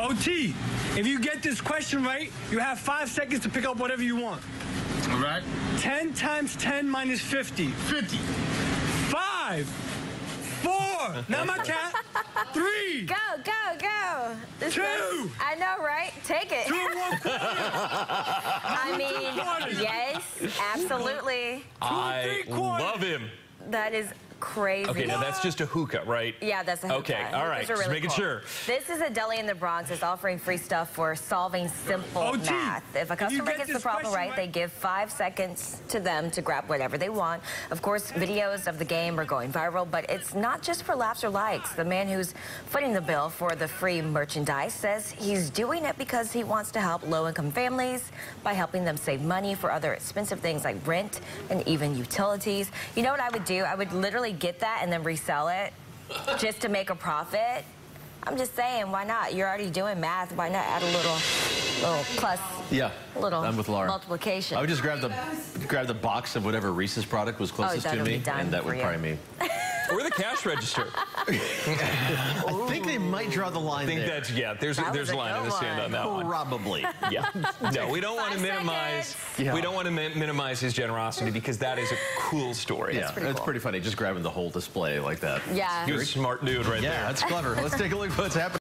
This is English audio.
OT, if you get this question right, you have 5 seconds to pick up whatever you want. All right. 10 times 10 minus 50. 50. 5, 4, now my cat, 3, Go, go, go. 2, I know, right? Take it. 2 1/4. I mean, yes, absolutely. I love him. That is crazy. Okay, now that's just a hookah, right? Yeah, that's a hookah. Okay, all right, Hookahs are just really making cool. sure. This is a deli in the Bronx. It's offering free stuff for solving simple OT, math. If a customer get gets the this problem question right, they give 5 seconds to them to grab whatever they want. Of course, videos of the game are going viral, but it's not just for laughs or likes. The man who's footing the bill for the free merchandise says he's doing it because he wants to help low-income families by helping them save money for other expensive things like rent and even utilities. You know what I would do? I would literally get that and then resell it just to make a profit. I'm just saying, why not? You're already doing math. Why not add a little plus? Yeah, little I'm with Laura. multiplication. I would just grab the box of whatever Reese's product was closest to me, and that would probably me. Or the cash register. I think they might draw the line there. That's, yeah, there's a line in the sand on that one. Probably. Yeah. No, we don't want to minimize. Yeah. We don't want to minimize his generosity because that is a cool story. Yeah, it's pretty funny just grabbing the whole display like that. Yeah. He was a smart dude right there. Yeah, that's clever. Let's take a look at what's happening.